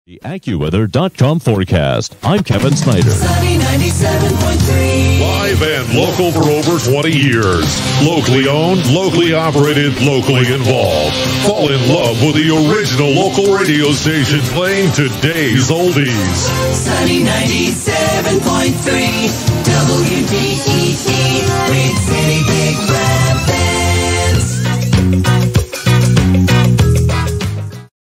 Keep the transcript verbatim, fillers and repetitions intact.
The AccuWeather dot com forecast. I'm Kevin Snyder. Sunny ninety-seven point three. Live and local for over twenty years. Locally owned, locally operated, locally involved. Fall in love with the original local radio station playing today's oldies. Sunny ninety-seven point three. W D E E.